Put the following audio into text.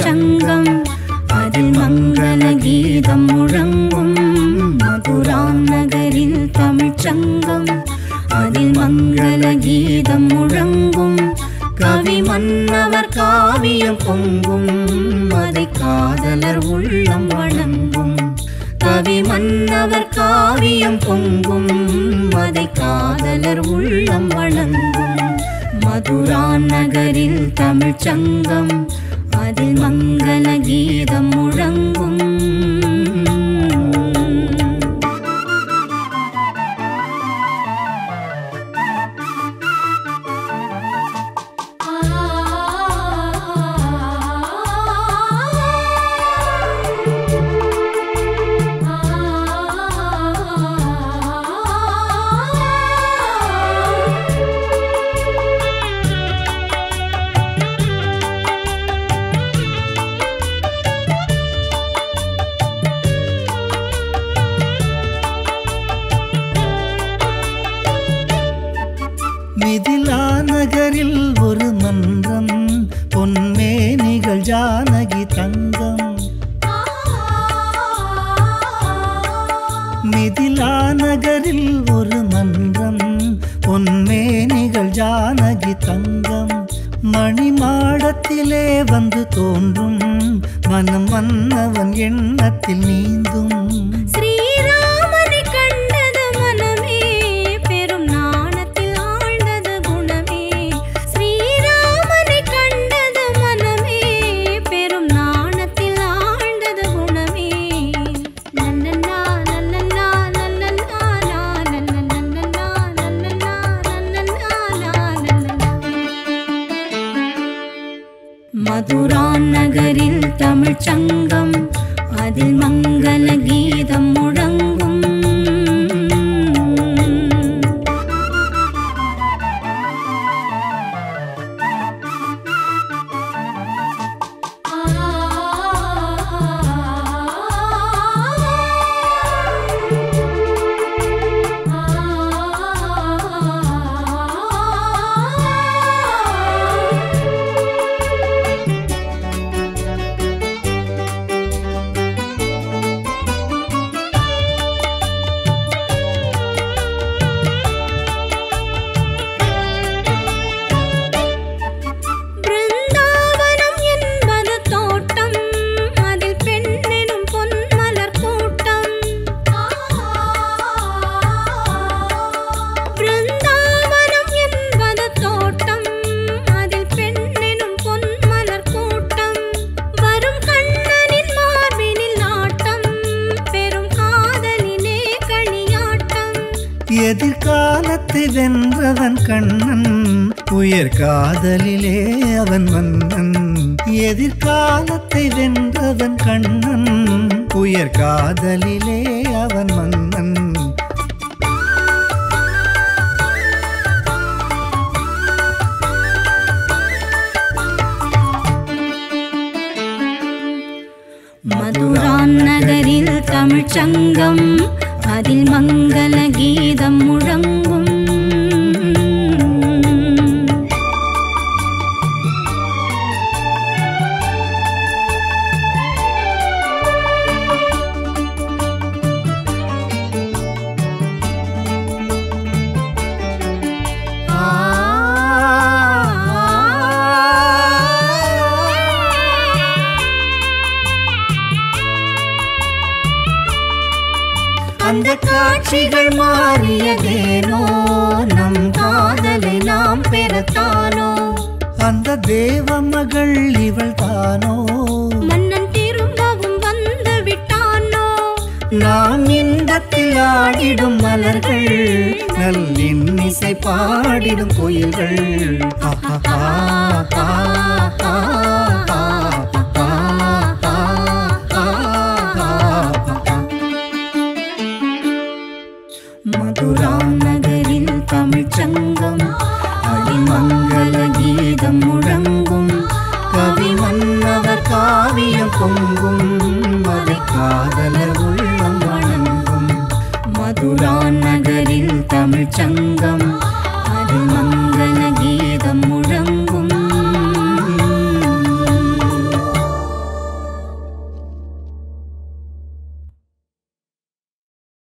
சங்கம் அதில் மங்கள கீதம் முழங்கும். மதுரான் நகரில் தமிழ்ச் சங்கம் அதில் மங்கள கீதம் முழங்கும். கவி மன்னவர் காவியம் பொங்கும் அதை காதலர் உள்ளம் வணங்கும். கவி மன்னவர் காவியம் பொங்கும் அதை காதலர் உள்ளம் வணங்கும். மதுரான் நகரில் தமிழ்ச் சங்கம் அதில் மங்கள கீதம் முழங்கும். மிதிலா நகரில் ஒரு மன்றம் பொன்மேனிகள் ஜானகி தங்கம். மிதிலா நகரில் ஒரு மன்றம் பொன்மேனிகள் ஜானகி தங்கம். மணிமாடத்திலே வந்து தோன்றும் மனம் மன்னவன் எண்ணத்தில் நீந்தும். ஸ்ரீராமனை கண்டது மனமே பெரும் நாணத்தில் ஆழ்ந்தது குணமே. ஸ்ரீராமனை கண்டது மனமே பெரும் நாணத்தில் ஆழ்ந்தது குணமே. நன்னன்னா நன்னன்னா நன்னன்னா நன்னன்னா நன்னன்னா நன்னன்னா. மதுரான் நகரில் தமிழ்ச் சங்கம் அதில் மங்கள கீதம் முழங்கும். எதிர்காலத்தை வென்றவன் கண்ணன் உயர் காதலிலே அவன் மன்னன். எதிர்காலத்தை வென்றவன் கண்ணன் உயர் காதலிலே அவன் மன்னன். மதுரான் நகரில் தமிழ்ச் சங்கம் அதில் மங்கள கீதம் முழங்கும். அந்த காட்சிகள் மாறியதேனோ நம் காதலை நாம் பெறத்தானோ. அந்த தேவ மகள் இவள் தானோ மன்னன் திரும்பவும் வந்து விட்டானோ. நாம் இன்பத்தில் ஆடிடும் மலர்கள் நல்லிசை பாடிடும் கோயில்கள். மதுரான் நகரில் தமிழ்ச் சங்கம் அதில் மங்கள கீதம் முழங்கும். கவி மன்னவர் காவியம் பொங்கும் அதை காதலர் உள்ளம் வணங்கும். மதுரான் நகரில் தமிழ்ச் சங்கம்